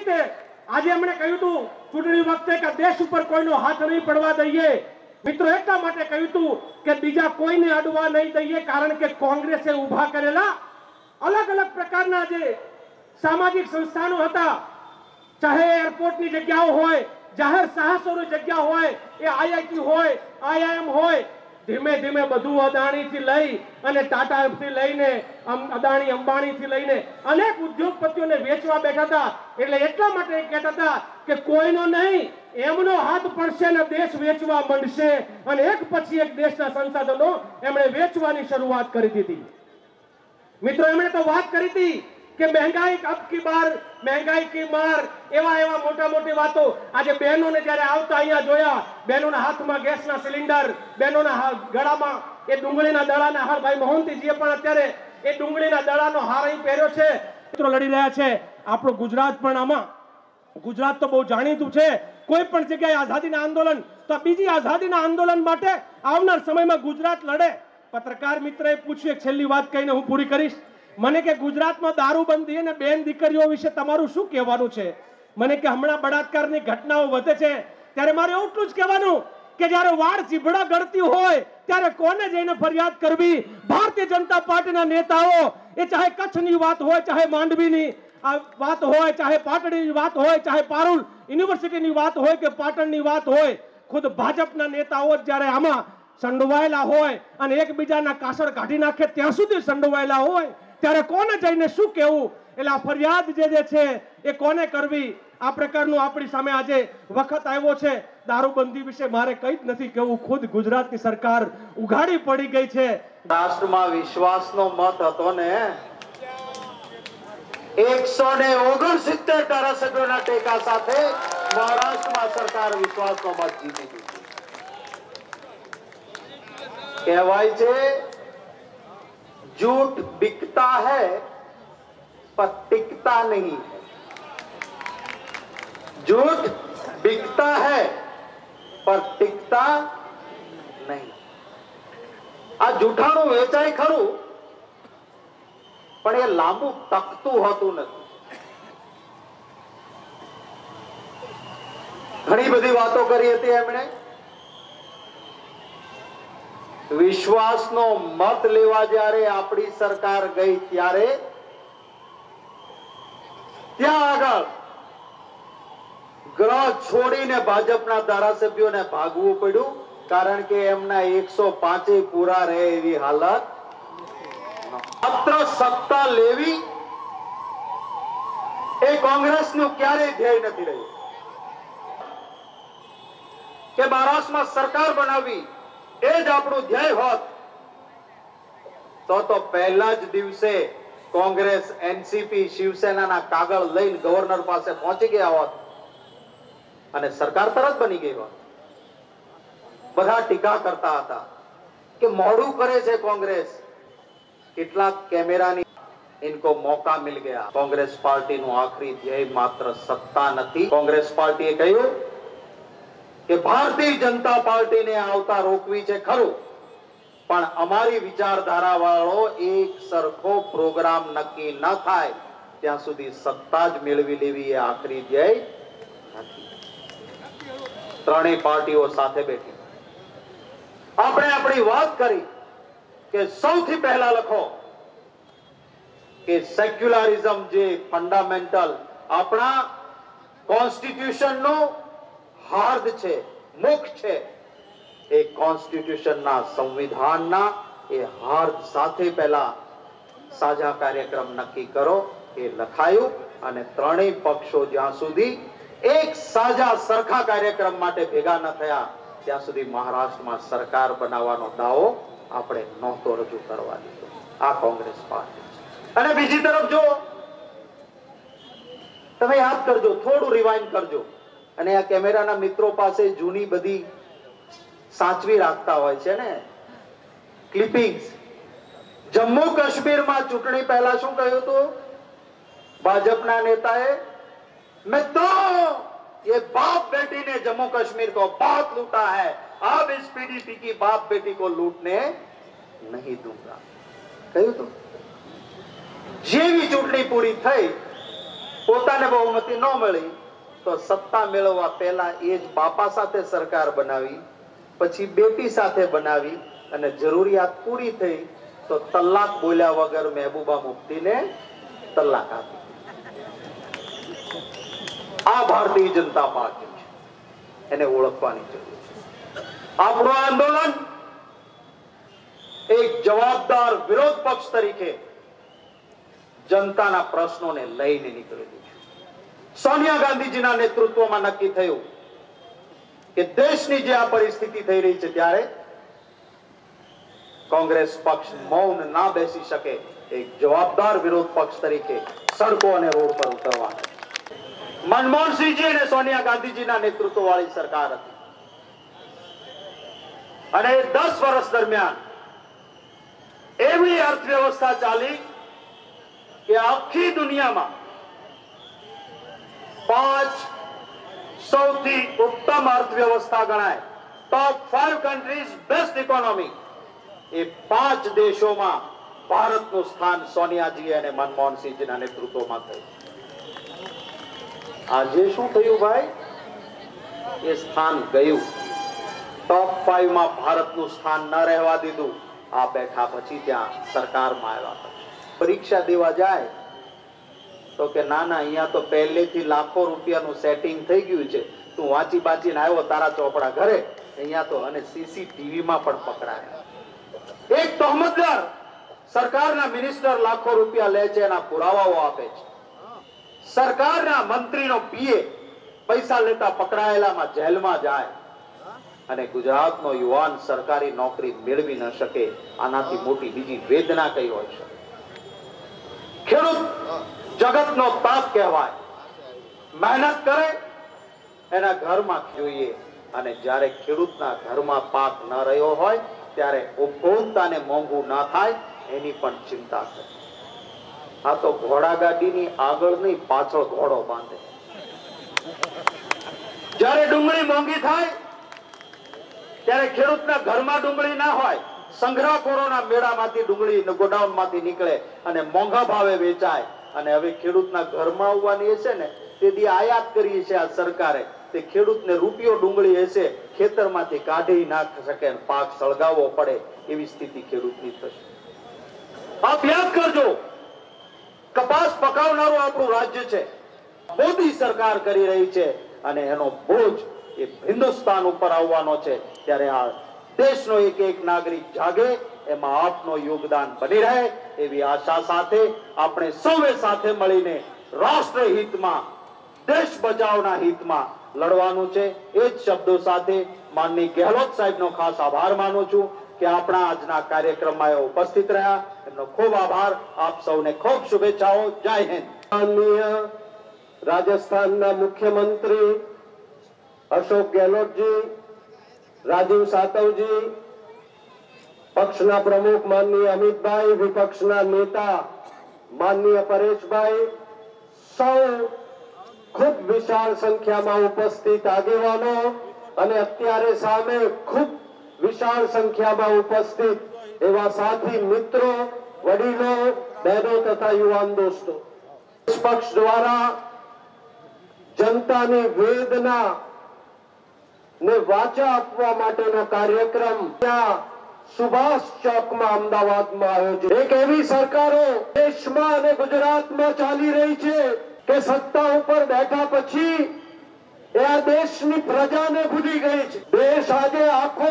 રીતે આજે એમણે કહ્યું હતું ચૂંટણી વખતે કે દેશ ઉપર કોઈનો હાથ નહીં પડવા દઈએ। મિત્રો એટલા માટે કહ્યું હતું કે બીજા કોઈને અડવા નહીં દઈએ, કારણ કે કોંગ્રેસે ઊભા કરેલા અલગ અલગ પ્રકારના જે સામાજિક સંસ્થાનો હતા, ચાહે એરપોર્ટની જગ્યાઓ હોય, જાહેર સાહસોની જગ્યા હોય, એ આઈઆઈટી હોય, આઈઆઈએમ હોય, ધીમે ધીમે બધું અદાણીથી લઈ અને ટાટાથી લઈને અદાણી અંબાણીથી લઈને અનેક ઉદ્યોગપતિઓને વેચવા બેઠા હતા। એટલે એટલા માટે કહેતા હતા કે કોઈનો નહીં, એમનો હાથ પડશે ને દેશ વેચવા માંડશે, અને એક પછી એક દેશના સંસાધનો એમણે વેચવાની શરૂઆત કરી દીધી। મિત્રો એમણે તો વાત કરી હતી કે महंगाई अब की बार महंगाई की मार, એવા એવા મોટા મોટી વાતો। આજે બહેનોને જ્યારે આવતા અહીંયા જોયા, બહેનોના હાથમાં ગેસના સિલિન્ડર, બહેનોના ગળામાં એ ડુંગળીના દડાના હાર, ભાઈ મોહનતીજીએ પણ અત્યારે એ ડુંગળીના દડાનો હાર અહીં પહેર્યો છે। મિત્રો લડી રહ્યા છે, આપણું ગુજરાત પણ આમાં, ગુજરાત તો બહુ જાણીતું છે, કોઈ પણ જગ્યાએ આઝાદીના આંદોલન, તો બીજી આઝાદીના આંદોલન માટે આવનાર સમયમાં ગુજરાત લડે। પત્રકાર મિત્રએ પૂછ્યું, એક છેલ્લી વાત કહીને હું પૂરી કરીશ। મને કે ગુજરાતમાં દારૂબંધી અને બેન દીકરીઓ વિશે તમારું શું કહેવાનું છે? મને કે હમણાં બળાત્કારની ઘટનાઓ વધે છે, ત્યારે મારે એટલું જ કહેવાનું કે જ્યારે વાળ ચીભડા ગળતી હોય ત્યારે કોને જઈને ફરિયાદ કરવી? ભારતીય જનતા પાર્ટીના નેતાઓ, એ ચાહે કચ્છની વાત હોય, ચાહે માંડવીની વાત હોય, ચાહે પાટણની વાત હોય, ચાહે પારુલ યુનિવર્સિટીની વાત હોય કે પાટણની વાત હોય, ખુદ ભાજપના નેતાઓ જ્યારે આમાં સંડોવાયેલા હોય અને એકબીજાના કાસળ કાઢી નાખે ત્યાં સુધી સંડોવાયેલા હોય, ત્યારે કોને જઈને શું કહેવું? એટલે આ ફરિયાદ જે છે એ કોને કરવી? આ પ્રકારનું આપણી સામે આજે વખત આવ્યો છે। દારૂબંધી વિશે મારે કંઈ જ નથી કહેવું, ખુદ ગુજરાતની સરકાર ઉઘાડી પડી ગઈ છે। રાષ્ટ્રમાં વિશ્વાસનો મત હતો ને, 169 ધારાસભ્યોના ટેકા સાથે મહારાષ્ટ્રમાં સરકાર વિશ્વાસનો મત જીતી ગઈ। કહેવાય છે झूठ बिकता है पर टिकता नहीं है। झूठ बिकता है पर टिकता नहीं। आ जूठाणું વેચાય ખરું, પણ એ લાંબુ ટકતું હોતું નથી। ઘણી બધી વાતો કરી હતી એમણે। વિશ્વાસનો મત લેવા જ્યારે આપણી સરકાર ગઈ ત્યારે ત્યાં આગળ ગ્રહ છોડીને ભાજપના ધારાસભ્યોને ભાગવું પડ્યું, કારણ કે એમના 105 પૂરા રહે એવી હાલત। માત્ર સત્તા લેવી એ કોંગ્રેસનું ક્યારેય ધ્યેય નથી રહ્યું કે મહારાષ્ટ્રમાં સરકાર બનાવી એ જ આપણું ધ્યેય હોત તો પહેલા જ દિવસે કોંગ્રેસ, એનસીપી, શિવસેનાના કાગળ લઈને ગવર્નર પાસે પહોંચી ગયા હોત અને સરકાર તરત બની ગઈ હોત। બધા ટીકા કરતા હતા કે મોડું કરે છે કોંગ્રેસ, કેટલાક કેમેરાની इनको मौका मिल गया। कांग्रेस पार्टी નું આખરી ધ્યેય માત્ર સત્તા નથી। કોંગ્રેસ પાર્ટીએ કહ્યું કે ભારતીય જનતા પાર્ટીને આવતા રોકવી છે ખરું, પણ અમારી વિચારધારા વાળો એક સરખો પ્રોગ્રામ નક્કી ન થાય ત્યાં સુધી સત્તા જ મેળવી લેવી એ આખરી ધ્યેય નથી। ત્રણેય પાર્ટીઓ સાથે બેઠી આપણે આપણી વાત કરી કે સૌથી પહેલા લખો કે સેક્યુલરિઝમ જે ફંડામેન્ટલ આપણા કોન્સ્ટિટ્યુશન નો હાર્દ છે, મુખ છે, એ કોન્સ્ટિટ્યુશનના સંવિધાનના એ હાર્દ સાથે પહેલા સાજા કાર્યક્રમ નક્કી કરો એ લખાયું અને ત્રણેય પક્ષો જ્યાં સુધી એક સાજા સરખા કાર્યક્રમ માટે ભેગા ન થયા ત્યાં સુધી મહારાષ્ટ્રમાં સરકાર બનાવવાનો દાવો આપણે નહોતો રજૂ કરવા દીધો। આ કોંગ્રેસ પાર્ટી। અને બીજી તરફ જો તમે યાદ કરજો, થોડું રિવાઇન્ડ કરજો અને આ કેમેરાના મિત્રો પાસે જૂની બધી સાચવી રાખતા હોય છે ને ક્લિપિંગ્સ। જમ્મુ કાશ્મીરમાં ચૂંટણી પહેલા શું કહ્યું હતું ભાજપના નેતાએ? मित्रों, ये बाप बेटी ने जम्मू कश्मीर को बहुत लूटा है, अब इस पीडीपी की बाप बेटी को लूटने नहीं दूंगा। કહ્યું તો જેવી ચૂંટણી પૂરી થઈ પોતાને બહુમતી ન મળી તો સત્તા મેળવવા પહેલા એ જ બાપા સાથે સરકાર બનાવી, પછી બેટી સાથે બનાવી, અને જરૂરિયાત પૂરી થઈ તો તલાક બોલ્યા વગર મહેબૂબા મુફ્તીને તલાક આપી. આ ભારતીય જનતા પાર્ટી છે, એને ઓળખવાની જરૂર છે. આપણું આંદોલન એક જવાબદાર વિરોધ પક્ષ તરીકે જનતાના પ્રશ્નોને લઈને નીકળેલું છે. સોનિયા ગાંધીજીના નેતૃત્વમાં નક્કી થયું કે દેશની જે આ પરિસ્થિતિ થઈ રહી છે ત્યારે કોંગ્રેસ પક્ષ મૌન ના બેસી શકે. એક જવાબદાર વિરોધ પક્ષ તરીકે સડકો અને રોડ પર ઉતરવાનું. મનમોહનસિંહજી અને સોનિયા ગાંધીજીના નેતૃત્વ વાળી સરકાર હતી, અને 10 વર્ષ દરમિયાન એવી અર્થવ્યવસ્થા ચાલી કે આખી દુનિયામાં 5 સૌથી ઉત્તમ અર્થવ્યવસ્થા ગણાય, ટોપ 5 કન્ટ્રીઝ બેસ્ટ ઇકોનોમી, એ 5 દેશોમાં ભારતનું સ્થાન સોનિયાજી અને મનમોહનસિંહજીના નેતૃત્વમાં થયું. આજે શું થયું ભાઈ? એ સ્થાન ગયું. ટોપ 5 માં ભારતનું સ્થાન ન રહેવા દીધું. આ બેઠા પછી ત્યાં સરકારમાં આવ્યા. પરીક્ષા દેવા જાય તો કે ના ના, અહીંયા તો પહેલેથી લાખો રૂપિયાનું સેટિંગ થઈ ગયું છે, તું વાંચી બાંચીને આવ્યો તારા ચોપડા ઘરે, અહીંયા તો અને સીસીટીવીમાં પણ પકડાયા. એક તહોમતદાર સરકારના મિનિસ્ટર લાખો રૂપિયા લે છે, એના પુરાવાઓ આપે છે. સરકારના મંત્રીનો પીએ પૈસા લેતા પકડાયેલામાં જેલમાં જાય, અને ગુજરાતનો યુવાન સરકારી નોકરી મેળવી ન શકે. આનાથી મોટી બીજી વેદના કઈ હોય છે? ખેડૂત જગતનો તાપ કહેવાય. મહેનત કરે એના ઘરમાં જોઈએ, અને જ્યારે ખેડૂતના ઘરમાં પાક ન રહ્યો હોય ત્યારે ઉપભોક્તાને મોંઘું ના થાય એની પણ ચિંતા કરે. આ તો ઘોડાગાડીની આગળ નહીં પાછળ ઘોડો બાંધે. જ્યારે ડુંગળી મોંઘી થાય ત્યારે ખેડૂતના ઘરમાં ડુંગળી ના હોય, સંગ્રહખોરોના મેળામાંથી ડુંગળી ગોડાઉનમાંથી નીકળે અને મોંઘા ભાવે વેચાય. અને હવે ખેડૂતના ઘરમાં આવવાની હશે ને તેથી આયાત કરી છે આ સરકારે, તે ખેડૂતને રૂપિયો ડુંગળી હશે ખેતરમાંથી કાઢી ના શકે, પાક સળગાવવો પડે એવી સ્થિતિ ખેડૂતની થશે. આપ યાદ કરજો, કપાસ પકાવનારું આપણું રાજ્ય છે, મોદી સરકાર કરી રહી છે, અને એનો બોજ એ હિન્દુસ્તાન ઉપર આવવાનો છે. ત્યારે આ દેશનો એક એક નાગરિક જાગે, એમાં આપનું યોગદાન બની રહે એવી આશા સાથે આપણે સૌએ સાથે મળીને રાષ્ટ્ર હિતમાં, દેશ બચાવના હિતમાં લડવાનું છે. એ જ શબ્દો સાથે માનની ગેહલોત સાહેબનો ખાસ આભાર માનું છું કે આપણા આજના કાર્યક્રમમાં એ ઉપસ્થિત રહ્યા. એમનો ખૂબ આભાર. આપ સૌને ખૂબ શુભેચ્છાઓ. જય હિન્દ. માનનીય રાજસ્થાનના મુખ્યમંત્રી અશોક ગેહલોતજી, રાજીવ સાતવજી, પક્ષના પ્રમુખ માનનીય અમિતભાઈ, વિપક્ષના નેતા માનનીય પરેશભાઈ, સૌ ખૂબ વિશાળ સંખ્યામાં ઉપસ્થિત આગેવાનો, અને અત્યારે સામે ખૂબ વિશાળ સંખ્યામાં ઉપસ્થિત એવા સાથી મિત્રો, વડીલો, બહેનો તથા યુવાન દોસ્તો, પક્ષ દ્વારા જનતાની વેદના ને વાચા આપવા માટેનો કાર્યક્રમ ત્યાં સુભાષ ચોકમાં અમદાવાદમાં આયોજિત. એક એવી સરકારો દેશમાં અને ગુજરાતમાં ચાલી રહી છે કે સત્તા ઉપર બેઠા પછી એ આ દેશની પ્રજાને ભૂલી ગઈ છે. દેશ આજે આખો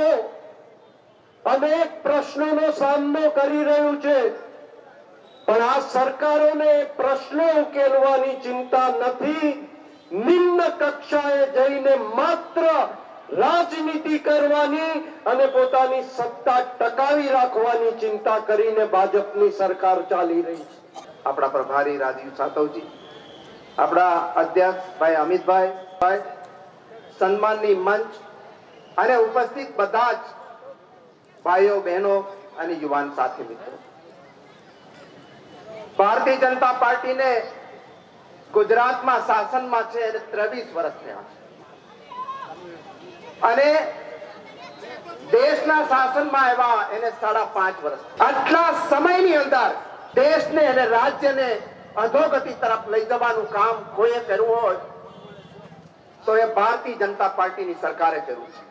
અનેક પ્રશ્નોનો સામનો કરી રહ્યું છે, પણ આ સરકારોને પ્રશ્નો ઉકેલવાની ચિંતા નથી. નિમ્ન કક્ષાએ જઈને માત્ર રાજનીતિ કરવાની અને પોતાની સત્તા ટકાવી રાખવાની ચિંતા કરીને ભાજપની સરકાર ચાલી રહી છે. આપણા પ્રભારી રાજીવ સાતવજી, આપણા અધ્યક્ષ ભાઈ અમિતભાઈ, સન્માનની મંચ અને ઉપસ્થિત બધા જ ભાઈઓ, બહેનો અને યુવાન સાથી મિત્રો, ભારતીય જનતા પાર્ટીને ગુજરાતમાં શાસનમાં છે 23 વર્ષ થયા છે, અને દેશના શાસનમાં આવ્યા એને 5.5 વર્ષ. આટલા સમયની અંદર દેશને અને રાજ્યને અધોગતિ તરફ લઈ જવાનું કામ કોઈએ કર્યું હોય તો એ ભારતીય જનતા પાર્ટીની સરકારે કર્યું છે।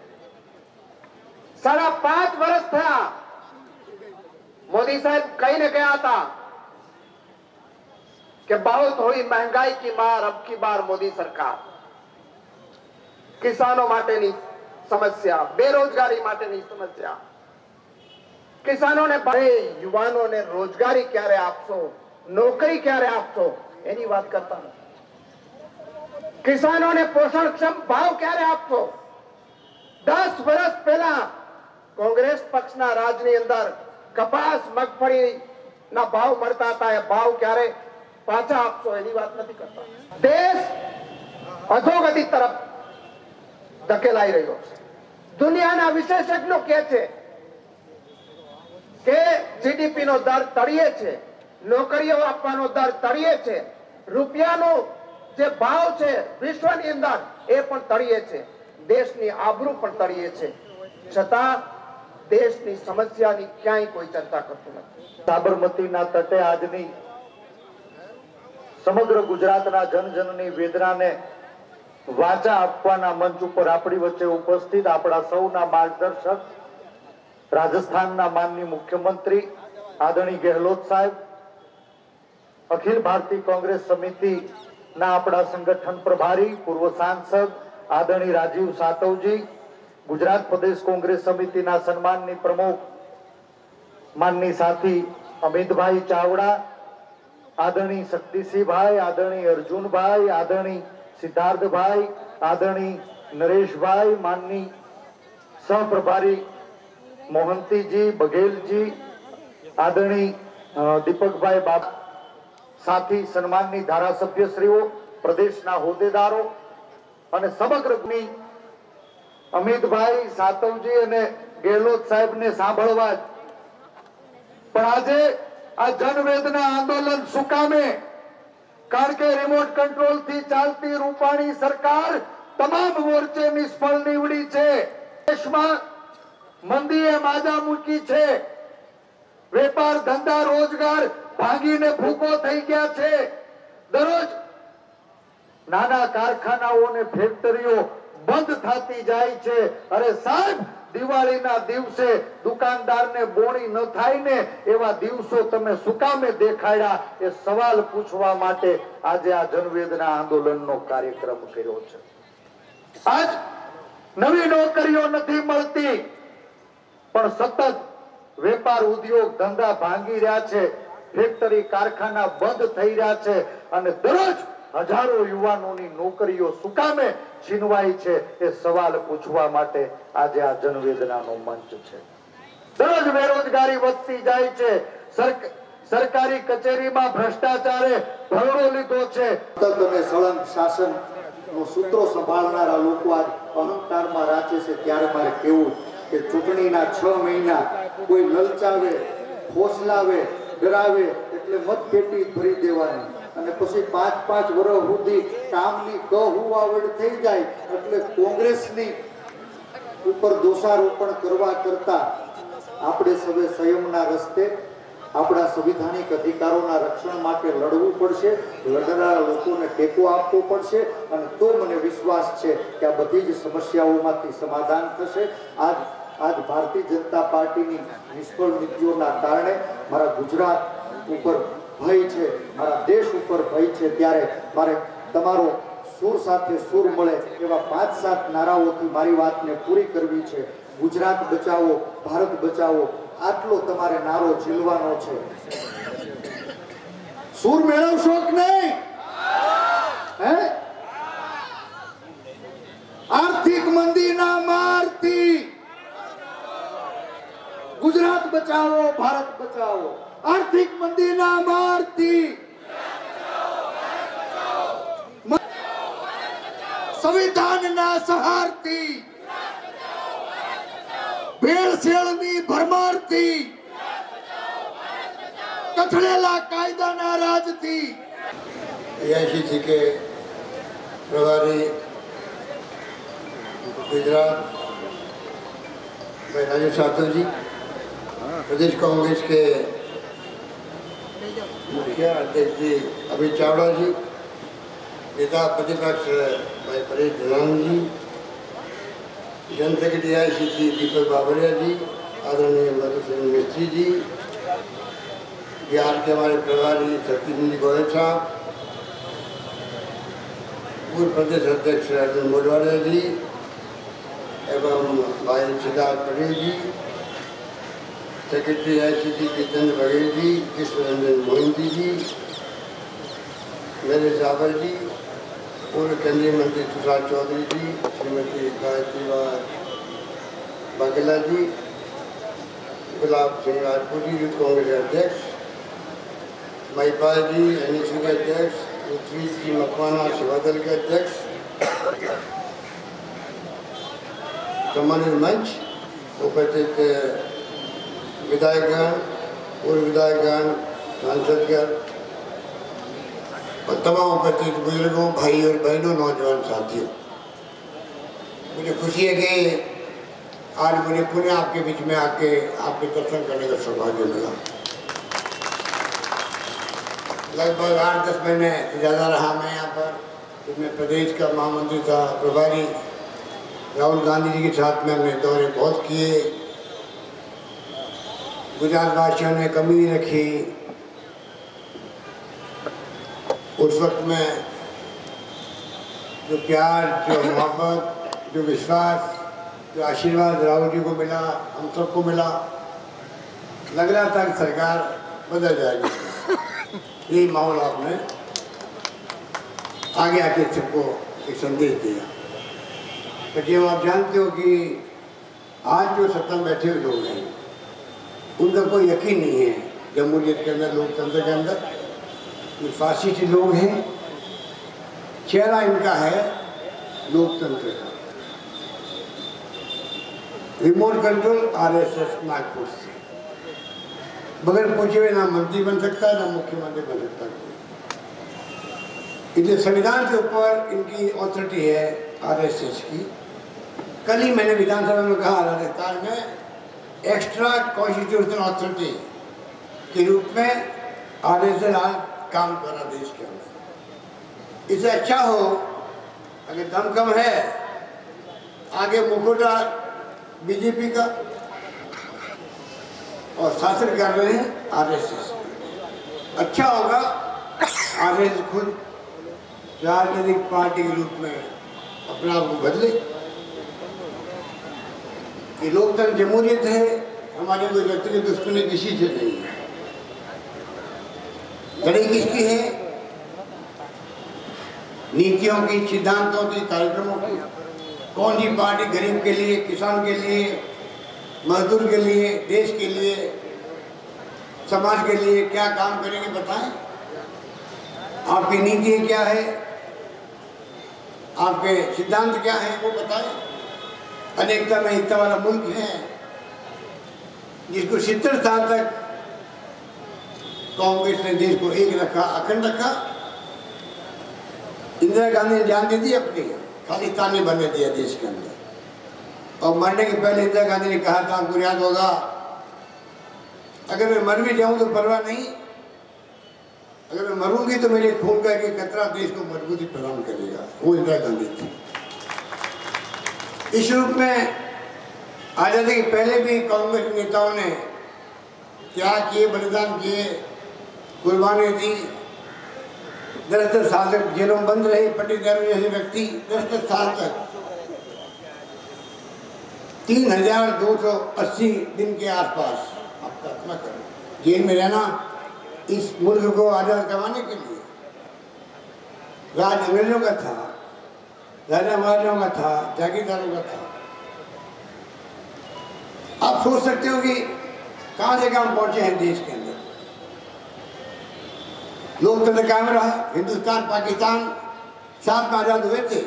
5.5 વર્ષ થયા मोदी साहब कहीं गया था कि बहुत हुई महंगाई की मार, अब की बार मोदी सरकार। किसानों माटेनी समस्या, बेरोजगारी माटेनी समस्या, કિસાનોને યુવાનોને રોજગારી ક્યારે આપશો, નોકરી ક્યારે આપશો એની વાત કરતા નથી। કિસાનોને પોષણક્ષમ ભાવ ક્યારે આપશો? 10 વર્ષ પહેલા કોંગ્રેસ પક્ષના રાજની અંદર કપાસ મગફળીના ભાવ મળતા હતા, એ ભાવ ક્યારે પાછા આપશો એની વાત નથી કરતા। દેશ અધોગતિ તરફ ધકેલાઈ રહ્યો છે। દુનિયાના વિશેષજ્ઞો કહે છે કે જીડીપી નો દર તળિયે છે, નોકરીઓ આપવાનો દર તળિયે છે, રૂપિયાનો જે ભાવ છે વિશ્વની અંદર એ પણ તળિયે છે, દેશની આબરૂ પણ તળિયે છે, છતાં દેશની સમસ્યાની ક્યાંય કોઈ ચર્ચા કરતું નથી। સાબરમતીના તટે આજની સમગ્ર ગુજરાતના જનજનની વેદનાને વાચા આપવાના મંચ ઉપર આપણી વચ્ચે ઉપસ્થિત આપણા સૌના માર્ગદર્શક રાજસ્થાનના માનનીય મુખ્યમંત્રી આદરણીય ગેહલોત સાહેબ, અખિલ ભારતીય કોંગ્રેસ સમિતિના આપણા સંગઠન પ્રભારી પૂર્વ સાંસદ આદરણીય રાજીવ સાતવજી, ગુજરાત પ્રદેશ કોંગ્રેસ સમિતિના સન્માનની પ્રમુખ માનનીય સાથી અમિતભાઈ ચાવડા, આદરણીય શક્તિસિંહભાઈ, આદરણીય અર્જુનભાઈ, આદરણીય સિદ્ધાર્થભાઈ, આદરણીય નરેશભાઈ, માનનીય સહપ્રભારી મોહંતીજી, બઘેલજી, આદરણીય દીપકભાઈ બાપ, સાથી સન્માનની ધારાસભ્યશ્રીઓ, પ્રદેશના હોદ્દેદારો અને સમગ્ર અમિતભાઈ સાતવજી અને ગેહલોત સાહેબને સાંભળવા જ પણ આજે આ જનવેદના આંદોલન શું કામે? કારણ કે રિમોટ કંટ્રોલ થી ચાલતી રૂપાણી સરકાર તમામ મોરચે નિષ્ફળ નીવડી છે। દેશમાં મંદીએ માજા મૂકી છે, વેપાર ધંધા રોજગાર ભાંગીને ભૂકો થઈ ગયા છે, દરરોજ નાના કારખાનાઓ અને ફેક્ટરીઓ બંધ થતી જાય છે। અરે સાહેબ, દિવાળીના દિવસે દુકાનદારને બોણી ન થાય ને એવા દિવસો તમે શું કામે દેખાડ્યા? એ સવાલ પૂછવા માટે આજે આ જનવેદના આંદોલનનો કાર્યક્રમ કર્યો છે। આજ નવી નોકરીઓ નથી મળતી, પણ સતત વેપાર ઉદ્યોગ ધંધા ભાંગી રહ્યા છે, ફેક્ટરી કારખાના બંધ થઈ રહ્યા છે અને દરરોજ હજારો યુવાનોની નોકરીઓ શું કામે છીનવાય છે? એ સવાલ પૂછવા માટે આજે આ જનવેદનાનો મંચ છે। દરરોજ બેરોજગારી વધતી જાય છે, સરકારી કચેરીમાં ભ્રષ્ટાચારે ભરડો લીધો છે। અને સળંગ શાસન નો સૂત્રો સંભાળનારા લોકો આજ અહંકારમાં રાચે છે। ત્યારે મારે કહેવું કે ચૂંટણીના 6 મહિના કોઈ લલચાવે, ફોસલાવે, ડરાવે એટલે મતપેટી ભરી દેવાની અને પછી 5-5 વર્ષ સુધી કામની કહુવાવડ થઈ જાય એટલે કોંગ્રેસની ઉપર દોષારોપણ કરવા કરતા આપણે સૌએ સંયમના રસ્તે આપણા સંવિધાનિક અધિકારોના રક્ષણ માટે લડવું પડશે, લડનારા લોકોને ટેકો આપવો પડશે અને તો મને વિશ્વાસ છે કે આ બધી જ સમસ્યાઓમાંથી સમાધાન થશે। આજ ભારતીય જનતા પાર્ટીની નિષ્ફળ નીતિઓના કારણે મારા ગુજરાત ઉપર ભય છે, મારા દેશ ઉપર ભય છે। ત્યારે મારે તમારો સુર સાથે સુર મળે એવા 5-7 નારાઓથી મારી વાતને પૂરી કરવી છે। ગુજરાત બચાવો, ભારત બચાવો, આટલો તમારે નારો ઝીલવાનો છે। સુર મેળવશો કે નહીં? હે? આર્થિક મંદીના મારથી ગુજરાત બચાવો, ભારત બચાવો। આર્થિક મંદીના મારથી સંવિધાનના સહારથી ભેળસેળની ભરમારથી કથળેલા કાયદાના રાજથી ऐसी थी कि प्रभारी गुजरात भाई राजीव सातव जी, प्रदेश कांग्रेस के मुखिया अध्यक्ष जी अमित चावड़ा जी, नेता प्रतिपक्ष भाई परेश धनान जी, जन सेक्रेटरी ICC दीपक बाबरिया जी, आदरणीय मधुसूदन मिस्त्री जी, बिहार के हमारे प्रभारी शक्तिसिंह गोयल साहब, पूर्व प्रदेश अध्यक्ष अर्जुन मोडवाडिया जी एवं भाई सिद्धार्थ पटेल जी, सेक्रेटरी ICC जितेंद्र बघेल जी, कृष्ण रंजन मोहिंती जी, मेरे सावर जी, पूर्व केंद्रीय मंत्री तुषार चौधरी जी, श्रीमती गायत्री बाघेला जी, गुलाब सिंह राजपूत जी, यूथ कांग्रेस अध्यक्ष, महिपाल जी NSU के अध्यक्ष, पृथ्वी जी मकवाना सेवादल के अध्यक्ष, सम्मानित मंच, उपस्थित विधायकगण, पूर्व विधायकगण, सांसदगण और तमाम उपस्थित बुजुर्गों, भाई और बहनों, नौजवान साथियों, मुझे खुशी है कि आज मुझे पुनः आपके बीच में आके आपके दर्शन करने का सौभाग्य मिला। लगभग 8-10 महीने से ज़्यादा रहा मैं यहाँ पर, जिसमें प्रदेश का महामंत्री था, प्रभारी राहुल गांधी जी के साथ में हमने दौरे बहुत किए। गुजरात वासियों ने कमी नहीं रखी। उस वक्त में जो प्यार, जो मोहब्बत, जो विश्वास, जो आशीर्वाद राहुल जी को मिला, हम सबको मिला, लग रहा था कि सरकार बदल जाएगी। यही माहौल आपने आगे आके सबको एक संदेश दिया। लेकिन आप जानते हो कि आज जो सत्ता में बैठे हुए लोग हैं, उनका कोई यकीन नहीं है जमहूरियत के अंदर, लोकतंत्र के अंदर। ये फासिस्ट लोग हैं, चेहरा इनका है लोकतंत्र का। रिमोट कंट्रोल RSS नागपुर से, बगैर पूछे हुए ना मंत्री बन सकता है, ना मुख्यमंत्री बन सकता है। इसलिए संविधान के ऊपर इनकी अथॉरिटी है RSS की। कल ही मैंने विधानसभा में कहा, राजस्थान में एक्स्ट्रा कॉन्स्टिट्यूशनल अथॉरिटी के रूप में RSS आज काम कर रहा देश के अंदर। इससे अच्छा हो, अगर दम कम है, आगे मुखौटा BJP का और शासन कर रहे हैं RSS। अच्छा होगा RSS खुद राजनीतिक पार्टी के रूप में अपने आप को बदले कि लोकतंत्र जमहूरियत है, हमारी कोई व्यक्तिगत दुश्मनी किसी से नहीं है। लड़ाई किसकी है? नीतियों की, सिद्धांतों की, कार्यक्रमों की। कौन सी पार्टी गरीब के लिए, किसान के लिए, मजदूर के लिए, देश के लिए, समाज के लिए क्या काम करेंगे बताएं। आपकी नीति क्या है, आपके सिद्धांत क्या है वो बताएं। अनेकता में एकता वाला मुल्क है, जिसको 70 साल तक कांग्रेस ने देश को एक रखा, अखंड रखा। इंदिरा गांधी ने जान दे दी अपनी, खालिस्तान ने बनने दिया देश के अंदर। और मरने के पहले इंदिरा गांधी ने कहा था, आपको याद होगा, अगर मैं मर भी जाऊं तो परवाह नहीं, अगर मैं मरूंगी तो मेरे खून का एक कतरा देश को मजबूती प्रदान करेगा। वो इंदिरा गांधी थी। इस रूप में आजादी के पहले भी कांग्रेस नेताओं ने त्याग किए, बलिदान किए, कुर्बानी दी। 10-10 साल तक जेलों में बंद रहे पंडित नेहरू जैसे व्यक्ति। 10-10 साल तक 3280 दिन के आसपास आप कल्पना करें जेल में रहना, इस मुल्क को आजाद करवाने के लिए। राज अंग्रेजों का था, राजा महाराजाओं का था, जागीरदारों का था। आप सोच सकते हो कि कहां से कहां पहुंचे हैं देश के अंदर। लोकतंत्र कायम रहा। हिंदुस्तान पाकिस्तान साथ में आजाद हुए थे,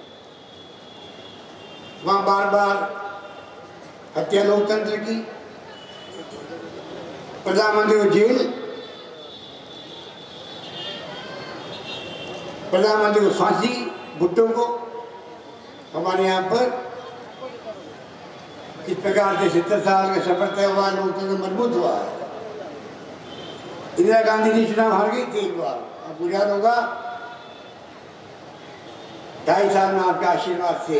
वहां बार बार हत्या लोकतंत्र की, प्रधानमंत्री को जेल, प्रधानमंत्री को फांसी, भुट्टो को। हमारे यहाँ पर इस प्रकार से 70 साल का सफर तय हुआ, लोकतंत्र मजबूत हुआ है। इंदिरा गांधी जी चुनाव हार गई थी एक बार, आपको याद होगा। 2.5 साल में आपके आशीर्वाद से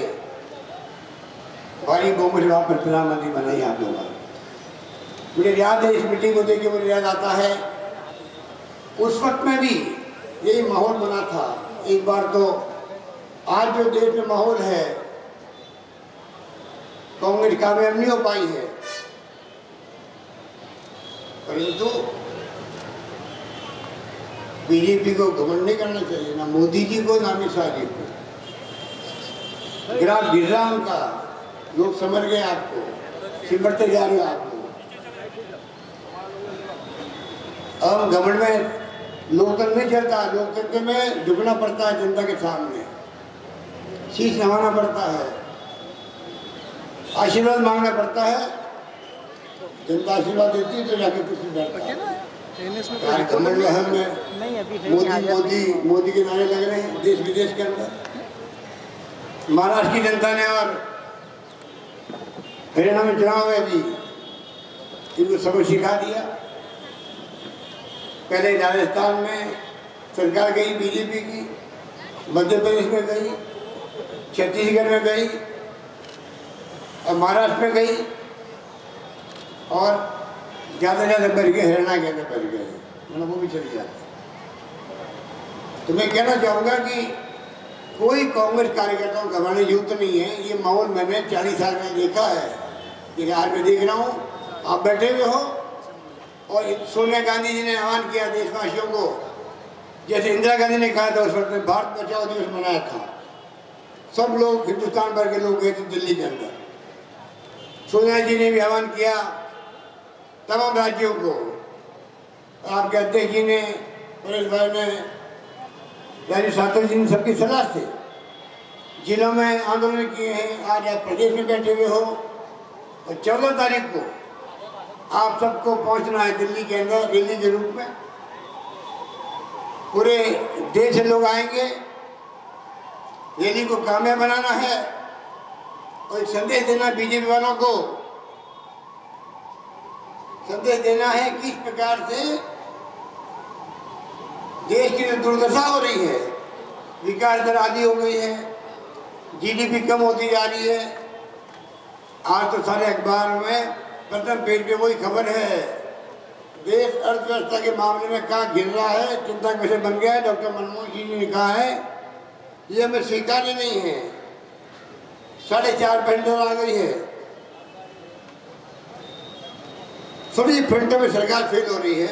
भारी बहुमत से वापस प्रधानमंत्री बनाई आप लोगों। मुझे याद है, इस मीटिंग को देख के मुझे याद आता है उस वक्त में भी यही माहौल बना था। एक बार तो आज जो देश में माहौल है, कांग्रेस कामयाब नहीं हो पाई है, परंतु बीजेपी को घमंड नहीं करना चाहिए, ना मोदी जी को ना अमित शाह जी को। ग्राफ गिर रहा उनका, लोग समझ गए आपको, सिमटते जा रहे हो आपको। अब घमंड में लोकतंत्र नहीं चलता, लोकतंत्र में झुकना पड़ता है जनता के सामने, शीश नवाना पड़ता है, आशीर्वाद मांगना पड़ता है। जनता आशीर्वाद देती है तो जाके कुछ बैठता है। घमंड में हम मोदी मोदी मोदी के नारे लग रहे हैं देश विदेश के अंदर। महाराष्ट्र की जनता ने और हरियाणा में चुनाव है अभी, इनको सबक सिखा दिया। पहले राजस्थान में सरकार गई बीजेपी की, मध्य प्रदेश में गई, छत्तीसगढ़ में गई और महाराष्ट्र में गई, और ज़्यादा से ज़्यादा बढ़ गए हरियाणा के अंदर बढ़ गए, मतलब वो भी चली जाती। तो मैं कहना चाहूँगा कि कोई कांग्रेस कार्यकर्ताओं को घबराने की जरूरत नहीं है। ये माहौल मैंने 40 साल में देखा है, ये आज मैं देख रहा हूँ। आप बैठे हुए हो और सोनिया गांधी जी ने आह्वान किया देशवासियों को, जैसे इंदिरा गांधी ने कहा था उस वक्त में भारत बचाओ दिवस मनाया था, सब लोग हिंदुस्तान भर के लोग गए थे दिल्ली के अंदर। सोनिया जी ने भी आह्वान किया तमाम राज्यों को, आपके अध्यक्ष जी ने, परेश भाई ने, राजू सातव जी ने सबकी सलाह से जिलों में आंदोलन किए हैं। आज आप प्रदेश में बैठे हुए हो और 14 तारीख को आप सबको पहुंचना है दिल्ली के अंदर रैली के रूप में। पूरे देश से लोग आएंगे, रैली को कामयाब बनाना है और एक संदेश देना बीजेपी वालों को, संदेश देना है किस प्रकार से देश की जो दुर्दशा हो रही है, विकास दर आधी हो गई है, जीडीपी कम होती जा रही है। आज तो सारे अखबार में प्रथम पेज पे वही खबर है, देश अर्थव्यवस्था के मामले में कहाँ गिर रहा है, चिंता का विषय बन गया है। डॉक्टर मनमोहन सिंह जी ने कहा है ये हमें स्वीकार्य नहीं है, 4.5% आ गई है। सभी फ्रंटों में सरकार फेल हो रही है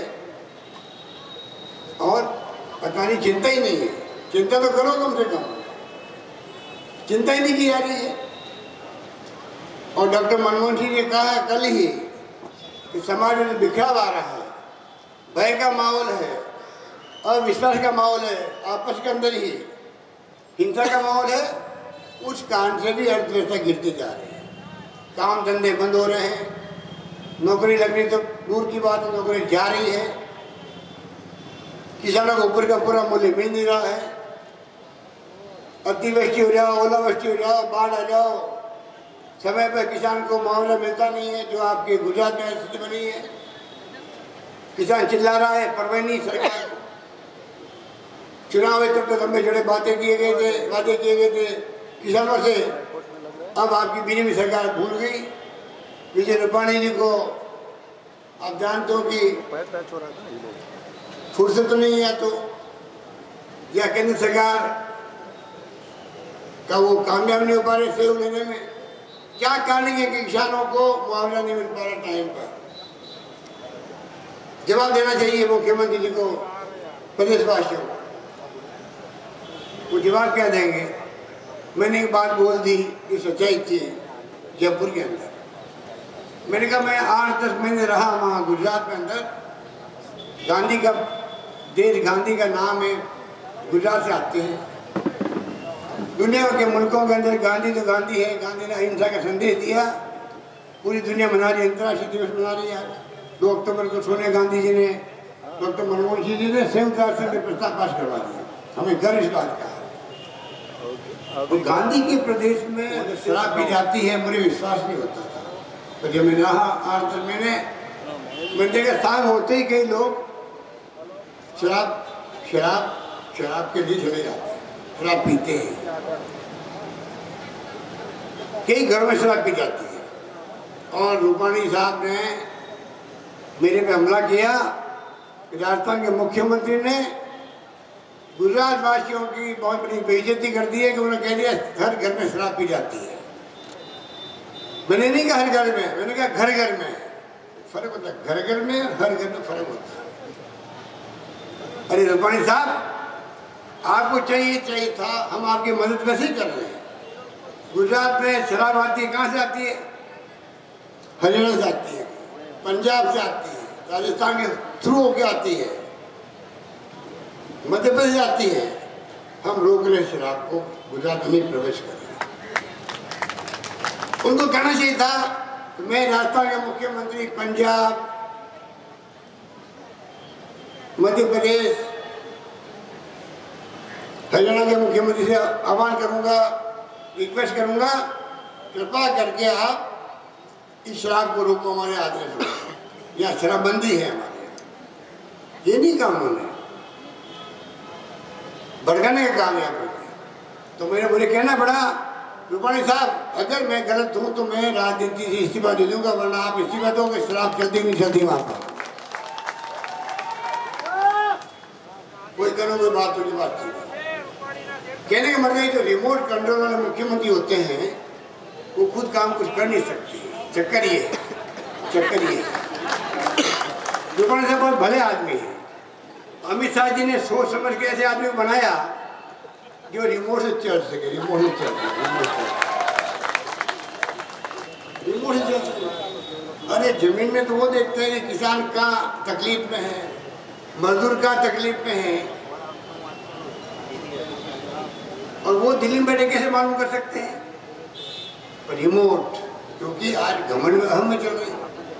और पता नहीं चिंता ही नहीं है। चिंता तो करो कम से कम, चिंता ही नहीं की जा रही है। और डॉक्टर मनमोहन सिंह ने कहा है कल ही कि समाज में बिखराव आ रहा है, भय का माहौल है, अविश्वास का माहौल है, आपस के अंदर ही हिंसा का माहौल है। उस कारण से भी अर्थव्यवस्था गिरती जा रही है, काम धंधे बंद हो रहे हैं, नौकरी लगनी तो दूर की बात है, नौकरी जा रही है, किसानों को ऊपर का पूरा मूल्य मिल नहीं रहा है। अतिवृष्टि हो जाओ, ओलावृष्टि हो जाओ, बाढ़ आ जाओ, समय पर किसान को मुआवजा मिलता नहीं है, जो आपके गुजरात में स्थिति बनी है। किसान चिल्ला रहा है, परवाह नहीं सरकार। चुनाव है तब तो लंबे चौड़े वादे किए गए थे किसानों से, अब आपकी बीजेपी सरकार भूल गई। विजय रूपाणी जी को आप जानते हो कि फुर्सत तो नहीं है, तो या केंद्र सरकार का वो कामयाब नहीं हो पा रहे सेव लेने में। क्या कारण है कि किसानों को मुआवजा नहीं मिल पा रहा टाइम पर? जवाब देना चाहिए मुख्यमंत्री जी को, प्रदेशवासियों को। वो जवाब क्या देंगे? मैंने एक बात बोल दी कि सच्चाई थी जयपुर के अंदर। मैंने कहा मैं 8-10 महीने रहा वहाँ गुजरात में अंदर। गांधी का देश, गांधी का नाम है, गुजरात से आते हैं। दुनिया के मुल्कों के अंदर गांधी तो गांधी है, गांधी ने अहिंसा का संदेश दिया। पूरी दुनिया मना रही है, अंतर्राष्ट्रीय दिवस मना रही है। 2 अक्टूबर को सोनिया गांधी जी ने, डॉक्टर मनमोहन सिंह जी ने संयुक्त राष्ट्र में प्रस्ताव पास करवा दिया। हमें गर्व इस बात का है। तो गांधी के प्रदेश में शराब पी जाती है, मुझे विश्वास नहीं होता था। तो जब मैंने रहा 8-10 महीने, मैंने देखा शाम होते ही कई लोग शराब शराब शराब के लिए चले जाते हैं, शराब पीते हैं। कई घरों में शराब पी जाती है। और रूपाणी साहब ने मेरे पे हमला किया। राजस्थान के मुख्यमंत्री ने गुजरात वासियों की बहुत बड़ी बेइज्जती कर दी है कि उन्होंने कह दिया हर घर में शराब पी जाती है। मैंने नहीं कहा हर घर में, मैंने कहा घर घर में। फर्क होता है, घर घर में हर घर में फर्क होता है। अरे रूपाणी साहब, आपको चाहिए था, हम आपकी मदद वैसे ही कर रहे हैं। गुजरात में शराब आती है, कहाँ से आती है? हरियाणा से आती है, पंजाब से आती है, राजस्थान के थ्रू होके आती है, मध्य प्रदेश आती है। हम रोक रहे शराब को, गुजरात में प्रवेश कर रहे हैं। उनको कहना चाहिए था कि मैं राजस्थान के मुख्यमंत्री, पंजाब, मध्य प्रदेश, हरियाणा के मुख्यमंत्री से आह्वान करूंगा, रिक्वेस्ट करूंगा, कृपा करके आप इस शराब को रोको, हमारे आदेश हो, या शराबबंदी है हमारे। ये नहीं कहा उन्होंने, भड़काने का काम है। तो मेरे मुझे कहना पड़ा, रूपाणी साहब, अगर मैं गलत हूं तो मैं राजनीति से इस्तीफा दे दूंगा, वरना आप इस्तीफा दोगे, शराब चलती नहीं चलती वहां पर। कोई कहना कोई बात होगी, बात थी। कहने का मतलब जो रिमोट कंट्रोल वाले मुख्यमंत्री होते हैं वो खुद काम कुछ कर नहीं सकते। चक्कर ये रूपाणी साहब बहुत भले आदमी हैं। अमित शाह जी ने सोच समझ के ऐसे आदमी को बनाया जो रिमोट से चल सके, रिमोट से चल सके। अरे जमीन में तो वो देखते हैं कि किसान का तकलीफ में है, मजदूर का तकलीफ में है, और वो दिल्ली में बैठे कैसे मालूम कर सकते हैं? रिमोट, क्योंकि आज घमंड में अहम में चल रही है।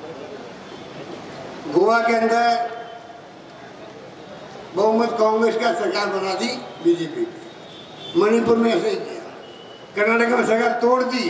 गोवा के अंदर बहुमत कांग्रेस का सरकार बना दी बीजेपी, मणिपुर में ऐसे ही किया, कर्नाटक में सरकार तोड़ दी,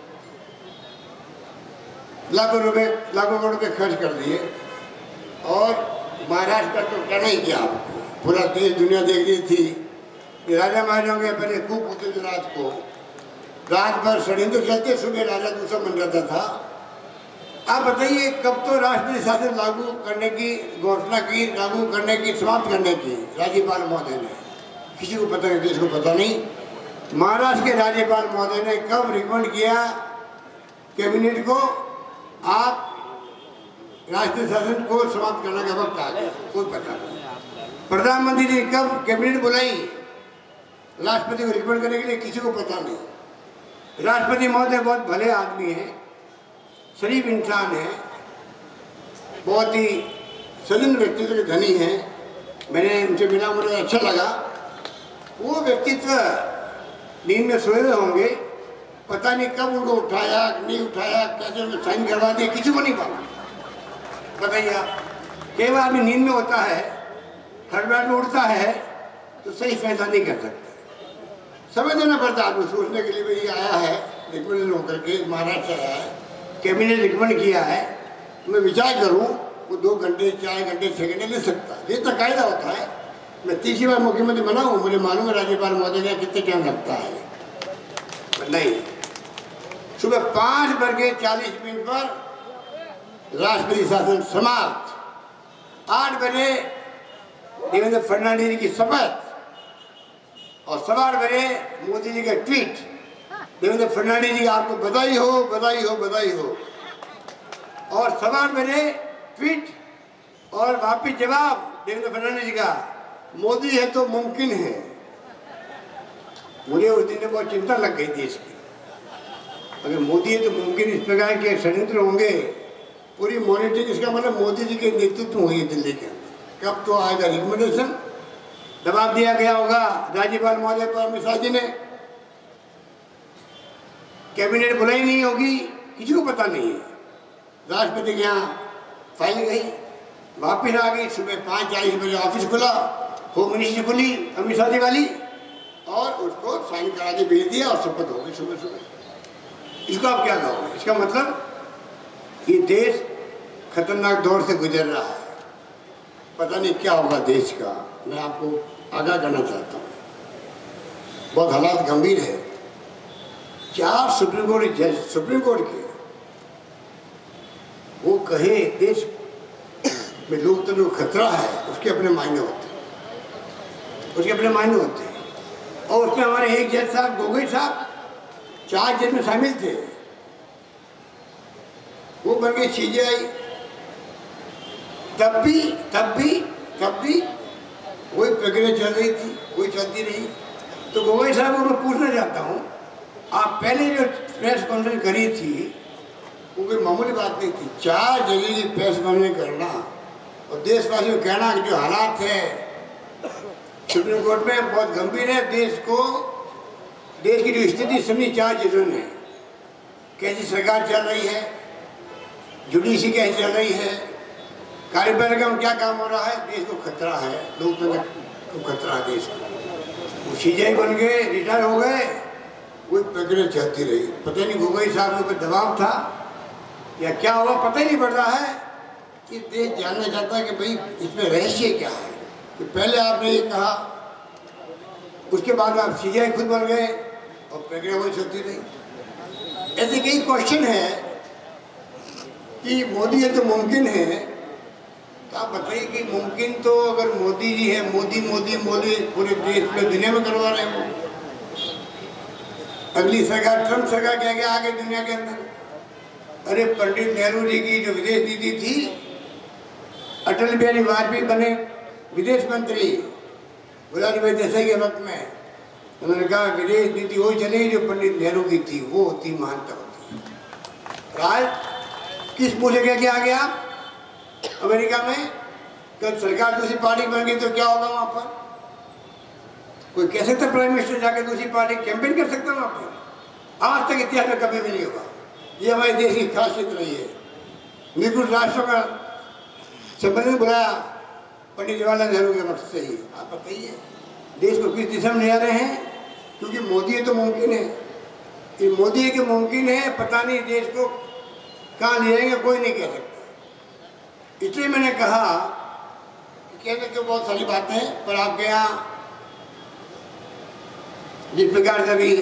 लाखों करोड़ रुपए खर्च कर दिए, और महाराष्ट्र का तो कहना ही क्या, पूरा देश दुनिया देख रही थी कि राजा महाराजाओं के पहले खूब होते थे। रात भर षड्यंत्र चलते, सुबह राजा दूसरा बन जाता था। आप बताइए कब तो राष्ट्रपति शासन लागू करने की घोषणा की, लागू करने की, समाप्त करने की राज्यपाल महोदय ने? किसी को पता नहीं, देश को पता नहीं। महाराष्ट्र के राज्यपाल महोदय ने कब रिकमेंड किया कैबिनेट को, आप राष्ट्रीय शासन को समाप्त करने का वक्त आ गया, कोई पता नहीं। प्रधानमंत्री ने कब कैबिनेट बुलाई राष्ट्रपति को रिकमेंड करने के लिए, किसी को पता नहीं। राष्ट्रपति महोदय बहुत भले आदमी हैं, शरीफ इंसान है, बहुत ही सजन व्यक्तित्व के धनी हैं। मैंने उनसे मिला, मुझे अच्छा लगा। वो व्यक्तित्व नींद में सोए हुए होंगे, पता नहीं कब उनको उठाया, नहीं उठाया, कैसे उनको साइन करवा दिया, किसी को नहीं पता। बताइए आप, कई बार आदमी नींद में होता है, हड़बड़ में उठता है, तो सही फैसला नहीं कर सकता। समय देना पड़ता है आपको सोचने के लिए। भाई आया है रिकमेंड होकर के, महाराष्ट्र से आया है, कैबिनेट रिकमेंड किया है, मैं विचार करूं, वो 2 घंटे 4 घंटे 6 घंटे ले सकता है। ये तो कायदा होता है। मैं तीसरी बार मुख्यमंत्री बना हूँ, मुझे मालूम है राज्यपाल महोदय का कितने टाइम लगता है। नहीं, सुबह 5:40 पर राष्ट्रपति शासन समाप्त। 8 बजे देवेंद्र फडणवीस जी की शपथ, और 8:15 बजे मोदी जी का ट्वीट, देवेंद्र फडणवीस जी आपको बधाई हो, बधाई हो, बधाई हो। और 8:15 बजे ट्वीट और वापिस जवाब देवेंद्र फडणवीस जी का, मोदी है तो मुमकिन है। मुझे उस दिन बहुत चिंता लग गई देश की। अगर मोदी है तो मुमकिन, इस प्रकार के षड्यंत्र होंगे, पूरी मॉनिटरिंग, इसका मतलब मोदी जी के नेतृत्व हुई है दिल्ली के अंदर। कब तो आएगा रिकमेंडेशन, दबाव दिया गया होगा राज्यपाल महोदय पर, अमित शाह जी ने, कैबिनेट बुलाई नहीं होगी, किसी को पता नहीं है। राष्ट्रपति के यहाँ फाइल गई, वापिस आ गई। सुबह 5:40 बजे ऑफिस खुला, होम मिनिस्ट्री खुली अमित शाह जी वाली, और उसको साइन करा के भेज दिया, और शपथ हो गई सुबह सुबह। इसको आप क्या कहोगे? इसका मतलब ये देश खतरनाक दौर से गुजर रहा है। पता नहीं क्या होगा देश का। मैं आपको आगाह करना चाहता हूँ, बहुत हालात गंभीर है। 4 सुप्रीम कोर्ट जज, सुप्रीम कोर्ट के, वो कहे देश में लोकतंत्र को खतरा है, उसके अपने मायने होते हैं, उसके अपने मायने होते हैं। और उसमें हमारे एक जज साहब गोगोई साहब 4 जज में शामिल थे, वो बन गए CJI। तब भी वही प्रक्रिया चल रही थी, कोई चलती नहीं। तो गोगोई साहब को मैं पूछना चाहता हूँ, आप पहले जो प्रेस कॉन्फ्रेंस करी थी वो कोई मामूली बात नहीं थी। 4 जगह की प्रेस कॉन्फ्रेंस करना और देशवासियों को कहना कि जो हालात है सुप्रीम कोर्ट में बहुत गंभीर है, देश की जो स्थिति समझी 4 जजों ने, कैसी सरकार चल रही है, जुडिशरी कैसी चल रही है, कार्यपालिका में क्या काम हो रहा है, देश को खतरा है, लोकतंत्र को खतरा है देश को। वो CJI बन गए, रिटायर हो गए, कोई प्रक्रिया चलती रही। पता नहीं गोगोई साहब के ऊपर दबाव था या क्या हुआ, पता ही नहीं पड़ रहा है कि देश जानना चाहता है कि भाई इसमें रहस्य क्या है। तो पहले आपने ये कहा, उसके बाद आप CJI खुद बन गए और प्रक्रिया वही चलती रही। ऐसे कई क्वेश्चन है कि मोदी है तो मुमकिन है, तो आप बताइए कि मुमकिन तो अगर मोदी जी है, मोदी पूरे देश में दुनिया में करवा रहे हैं। अगली सरकार ट्रम्प सरकार क्या क्या आगे दुनिया के अंदर। अरे पंडित नेहरू जी की जो विदेश नीति थी, अटल बिहारी वाजपेयी बने विदेश मंत्री गुलाटी भाई देसाई के वक्त में, उन्होंने कहा विदेश नीति वही चलेगी जो पंडित नेहरू की थी, वो होती महानता होती। आज किस मुँह से कह के आ गया अमेरिका में, कल सरकार दूसरी पार्टी बन गई तो क्या होगा वहाँ पर? कोई कह सकता प्राइम मिनिस्टर जाकर दूसरी पार्टी कैंपेन कर सकता वहाँ पर? आज तक इतिहास में कभी भी नहीं होगा। ये हमारे देश की खासियत रही है। निकुट राष्ट्रों का सम्मेलन बुलाया पंडित जवाहरलाल नेहरू के वक्त से ही। आप बताइए देश को किस दिशा में ले आ रहे हैं? क्योंकि मोदी है तो मुमकिन है, ये मोदी है कि मुमकिन है, पता नहीं देश को कहाँ ले जाएंगे कोई नहीं कह सकता। इसलिए मैंने कहा कि कहने तो बहुत सारी बातें हैं, पर आपके यहाँ जिस प्रकार से अभी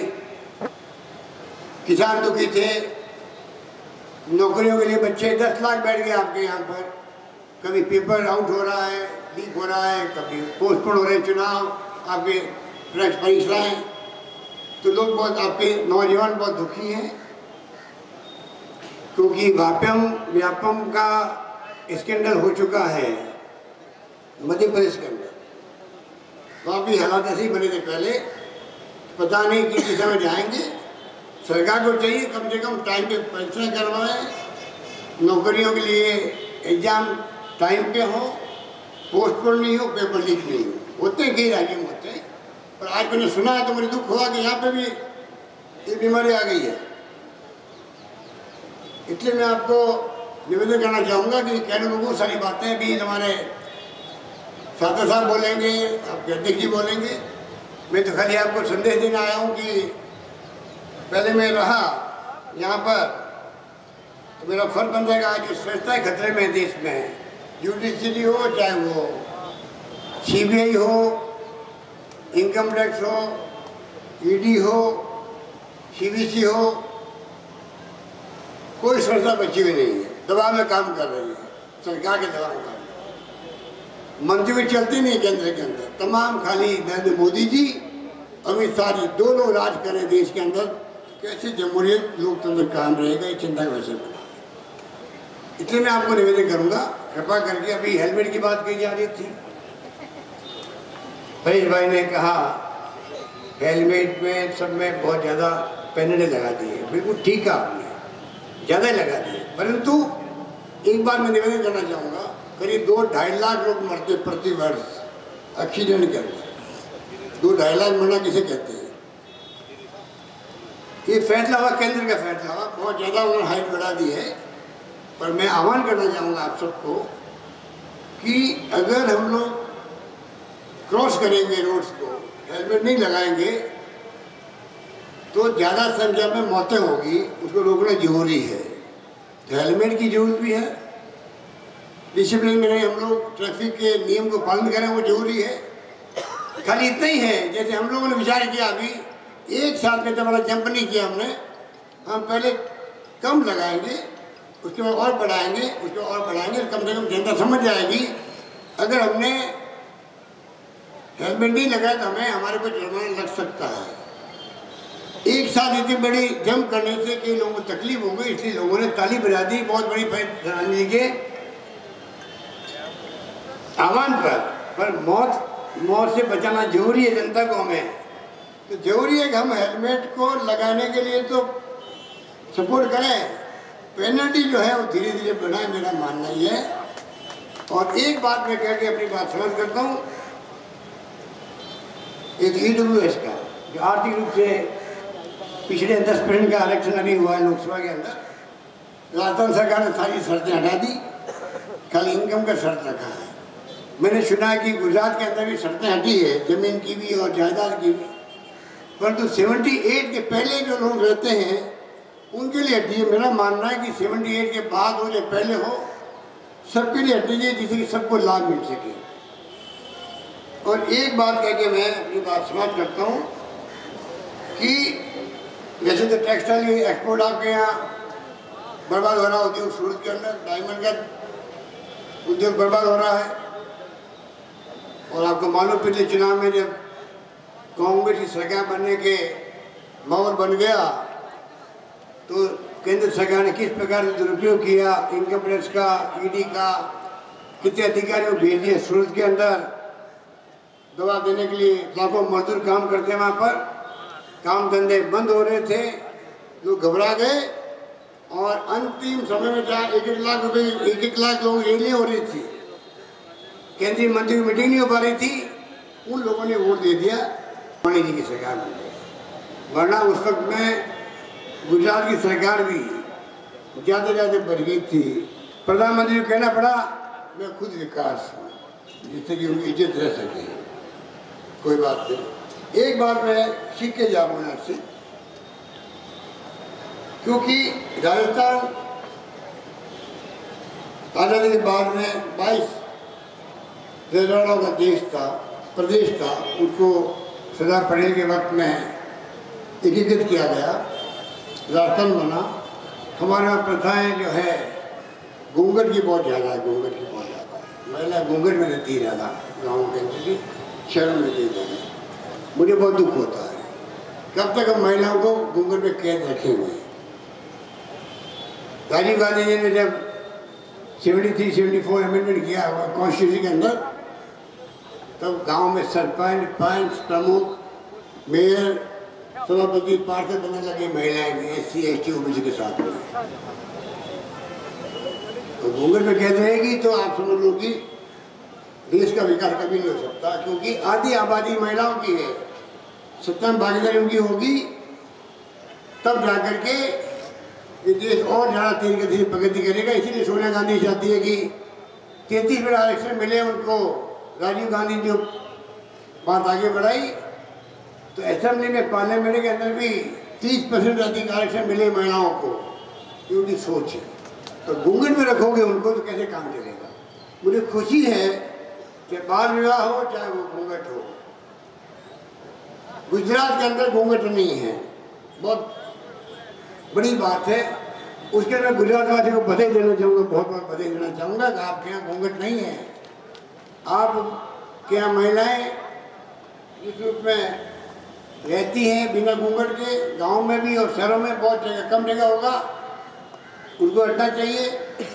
किसान दुखी थे, नौकरियों के लिए बच्चे 10 लाख बैठ गए आपके यहाँ पर, कभी पेपर आउट हो रहा है, लीक हो रहा है, कभी पोस्टपोन हो रहे हैं चुनाव, आपके परीक्षाएं, तो लोग बहुत, आपके नौजवान बहुत दुखी हैं। क्योंकि व्यापम का स्कैंडल हो चुका है मध्य प्रदेश के अंदर, वहाँ भी हालात ऐसे ही बने थे पहले, पता नहीं किस दिशा में जाएंगे। सरकार को चाहिए कम से कम टाइम पे परीक्षा करवाएं, नौकरियों के लिए एग्जाम टाइम पे हो, पोस्टपोन नहीं हो, पेपर लीक नहीं हो। होते हैं कई राज्यों में होते हैं, पर आज मैंने सुना है तो मुझे दुख हुआ कि यहाँ पे भी ये बीमारी आ गई है। इसलिए मैं आपको निवेदन करना चाहूँगा कि कहने लोगों सारी बातें भी हमारे साथी साहब बोलेंगे, आपके अध्यक्ष जी बोलेंगे। मैं तो खाली आपको संदेश देने आया हूँ कि पहले मैं रहा यहाँ पर तो मेरा फर्ज बन जाएगा। जो स्वच्छता खतरे में देश में, जुडिशरी हो, चाहे वो CBI हो, इनकम टैक्स हो, ED हो, CBC हो, कोई संस्था बची हुई नहीं है, दबाव में काम कर रही है, सरकार के दबाव में। मंत्री भी चलती नहीं केंद्र के अंदर, तमाम खाली नरेंद्र मोदी जी, अमित शाह जी, 2 लोग राज करें देश के अंदर, कैसे जमहूरियत लोकतंत्र कायम रहेगा, ये चिंता का विषय बना। इसलिए मैं आपको निवेदन करूंगा, कृपा करके, अभी हेलमेट की बात की जा रही थी, हरीश भाई ने कहा हेलमेट में सब में बहुत ज़्यादा पैनल लगा दिए, बिल्कुल ठीक है, आपने ज़्यादा लगा दिए। परंतु एक बार मैं निवेदन करना चाहूँगा, करीब 2-2.5 लाख लोग मरते प्रति वर्ष एक्सीडेंट के अंदर। 2-2.5 लाख मरना किसे कहते हैं? ये फैसला हुआ, केंद्र का फैसला हुआ, बहुत ज़्यादा उन्होंने हाइट बढ़ा दी है। पर मैं आह्वान करना चाहूँगा आप सबको कि अगर हम लोग क्रॉस करेंगे रोड्स को, हेलमेट नहीं लगाएंगे, तो ज़्यादा संख्या में मौतें होगी, उसको रोकना जरूरी है। तो हेलमेट की जरूरत भी है, डिसिप्लिन में रहे, हम लोग ट्रैफिक के नियम को पालन करें, वो जरूरी है। खाली इतना ही है, जैसे हम लोगों ने विचार किया अभी एक साथ में तो बड़ा जंप नहीं किया हमने, हम पहले कम लगाएंगे, उसके बाद और बढ़ाएंगे, उसके बाद और बढ़ाएंगे, कम से कम जनता समझ जाएगी। अगर हमने हेलमेट नहीं लगाया तो हमें हमारे को जुर्माना लग सकता है। एक साथ इतनी बड़ी जंप करने से कई लोगों को तकलीफ हो गई, इसलिए लोगों ने ताली बजा दी बहुत बड़ी प्रधानमंत्री के आह्वान पर मौत से बचाना जरूरी है जनता को हमें, तो जरूरी है कि हम हेलमेट को लगाने के लिए तो सपोर्ट करें, पेनल्टी जो है वो धीरे धीरे बढ़ाएं, मेरा मानना ये है। और एक बात मैं कह के अपनी बात समाप्त करता हूँ, एक EWS का जो आर्थिक रूप से पिछले 10% का आरक्षण अभी हुआ है लोकसभा के अंदर, राजस्थान सरकार ने सारी शर्तें हटा दी, खाली इनकम का शर्त रखा है। मैंने सुना है कि गुजरात के अंदर भी शर्तें हटी है, जमीन की भी और जायदाद की भी, परंतु 78 के पहले जो लोग रहते हैं उनके लिए हटी है। मेरा मानना है कि 78 के बाद हो या पहले हो, सबके लिए हटी है, जिससे कि सबको लाभ मिल सके। और एक बात कह के मैं अपनी बात समाप्त करता हूँ कि वैसे तो टेक्सटाइल एक्सपोर्ट आपके यहाँ बर्बाद हो रहा है, उद्योग सूरत के अंदर डायमंड का उद्योग बर्बाद हो रहा है। और आपको मालूम पिछले चुनाव में जब कांग्रेस की सरकार बनने के माहौल बन गया तो केंद्र सरकार ने किस प्रकार से दुरुपयोग किया, इनकम टैक्स का, ED का, कितने अधिकारियों को भेज दिए सूरत के अंदर दवा देने के लिए। लाखों मजदूर काम करते हैं वहाँ पर, काम धंधे बंद हो रहे थे, लोग घबरा गए और अंतिम समय में जहाँ 1-1 लाख रुपए 1-1 लाख लोग रैलियाँ हो रही थी, केंद्रीय मंत्री की मीटिंग नहीं हो पा रही थी, उन लोगों ने वोट दे दिया, मोदी जी की सरकार बन गई। वरना उस वक्त में गुजरात की सरकार भी ज़्यादा बढ़ गई थी। प्रधानमंत्री को कहना पड़ा मैं खुद विकास हूँ, जिससे कि उनकी इज्जत रह सके। कोई बात नहीं, एक बात मैं सीख के जाऊँगा आपसे, क्योंकि राजस्थान आज़ादी के बाद में 22 रेलगाड़ियों का देश था, प्रदेश था, उनको सरदार पटेल के वक्त में एकीकृत किया गया, राजस्थान बना। हमारे यहाँ प्रथाएँ जो है घूंघट की बहुत ज़्यादा है, घूंघट की बहुत ज़्यादा है, महिला घूंघट में रहती है ज़्यादा, गाँव के अंदर भी शहरों में रहती है। मुझे बहुत दुख होता है, कब तक हम महिलाओं को घूंघट में कैद रखेंगे। राजीव गांधी जी ने जब 73-74 अमेंडमेंट किया हुआ कॉन्स्टिट्यूशन के अंदर, तब गांव में सरपंच, पंच, प्रमुख, मेयर, सभापति, पार्षद बनने लगे महिलाएं भी, SC, ST, OBC के साथ में। तो घूंघट में कैद रहेगी तो आप समझ लो कि देश का विकास कभी नहीं हो सकता, क्योंकि आधी आबादी महिलाओं की है। सत्ता में भागीदारी उनकी होगी तब जाकर के ये देश और ज़्यादा तेज गति से प्रगति करेगा। इसीलिए सोनिया गांधी चाहती है कि 33 आरक्षण मिले उनको। राजीव गांधी जो बात आगे बढ़ाई तो असेंबली में, पार्लियामेंट के अंदर भी 30% अधिक आरक्षण मिले महिलाओं को, ये उनकी सोच है। तो घूंघट में रखोगे उनको तो कैसे काम चलेगा। मुझे खुशी है कि बाल विवाह हो चाहे वो घूंघट हो, गुजरात के अंदर घूंघट नहीं है, बहुत बड़ी बात है। उसके अंदर गुजरात वासियों को बधाई देना चाहूँगा, बहुत बहुत बधाई देना चाहूँगा कि आपके यहाँ घूंघट नहीं है। आपके यहाँ महिलाएं इस रूप में रहती हैं बिना घूंघट के, गांव में भी और शहरों में बहुत जगह, कम जगह होगा, उनको हटना चाहिए।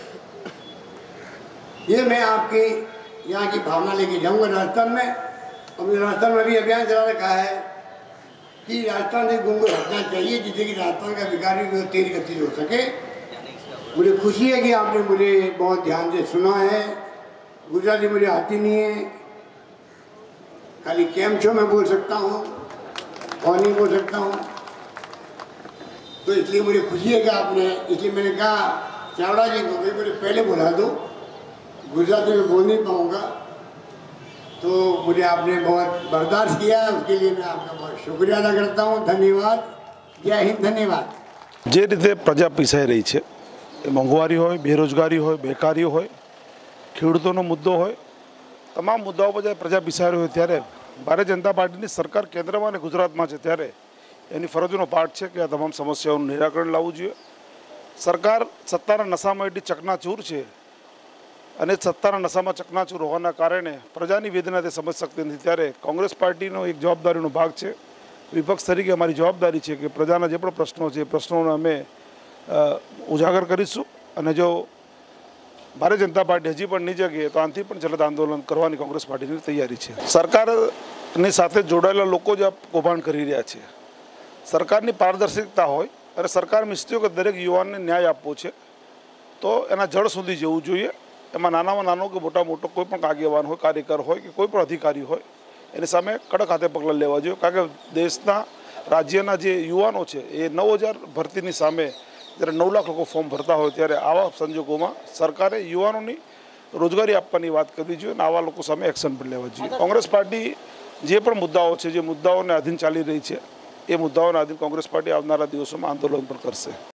ये मैं आपके यहाँ की भावना लेके जाऊँगा राजस्थान में। और राजस्थान में भी अभियान चला रखा है कि राजस्थान से घूंघट हटना चाहिए, जिससे कि राजस्थान का विकास भी तेज गति से हो सके। मुझे खुशी है कि आपने मुझे बहुत ध्यान से सुना है। गुजराती मुझे आती नहीं है, खाली केम छो मैं बोल सकता हूँ और नहीं बोल सकता हूँ, तो इसलिए मुझे खुशी है कि आपने, इसलिए मैंने कहा चावड़ा जी को मुझे पहले बुला दो, गुजराती में बोल नहीं पाऊँगा, तो मुझे आपने बहुत बर्दाश्त किया, उसके लिए मैं आपका बहुत शुक्रिया अदा करता हूँ। धन्यवाद, जय हिंद, धन्यवाद। જે રીતે પ્રજા પીસાઈ રહી છે, મોંઘવારી હોય, બેરોજગારી હોય, બેકારી હોય, ખેડૂતોનો મુદ્દો હોય, તમામ મુદ્દાઓ પર જ્યારે પ્રજા બિસારી હોય ત્યારે ભારતીય જનતા પાર્ટીની સરકાર કેન્દ્રમાં અને ગુજરાતમાં છે ત્યારે એની ફરજનો પાઠ છે કે આ તમામ સમસ્યાઓનું નિરાકરણ લાવવું જોઈએ. સરકાર સત્તાના નશામાં એટલી ચકનાચૂર છે અને સત્તાના નશામાં ચકનાચૂર હોવાના કારણે પ્રજાની વેદના તે સમજ શકતી નથી. ત્યારે કોંગ્રેસ પાર્ટીનો એક જવાબદારીનો ભાગ છે, વિપક્ષ તરીકે અમારી જવાબદારી છે કે પ્રજાના જે પણ પ્રશ્નો છે એ પ્રશ્નોને અમે ઉજાગર કરીશું અને જો ભારતીય જનતા પાર્ટી હજી પણ નહીં જગે તો આનાથી પણ જલદ આંદોલન કરવાની કોંગ્રેસ પાર્ટીની તૈયારી છે. સરકારની સાથે જોડાયેલા લોકો જ આ કૌભાંડ કરી રહ્યા છે. સરકારની પારદર્શકતા હોય અને સરકાર ઈચ્છતી કે દરેક યુવાનને ન્યાય આપવો છે તો એના જડ સુધી જવું જોઈએ. એમાં નાનામાં નાનો કે મોટો કોઈ પણ આગેવાન હોય, કાર્યકર હોય કે કોઈ પણ અધિકારી હોય એની સામે કડક હાથે પગલાં લેવા જોઈએ. કારણ કે દેશના રાજ્યના જે યુવાનો છે એ 9,000 ભરતીની સામે જ્યારે 9 લાખ લોકો ફોર્મ ભરતા હોય ત્યારે આવા સંજોગોમાં સરકારે યુવાનોની રોજગારી આપવાની વાત કરવી જોઈએ અને આવા લોકો સામે એક્શન પણ લેવા જોઈએ. કોંગ્રેસ પાર્ટી જે પણ મુદ્દાઓ છે, જે મુદ્દાઓને આધીન ચાલી રહી છે એ મુદ્દાઓના આધીન કોંગ્રેસ પાર્ટી આવનારા દિવસોમાં આંદોલન પણ કરશે.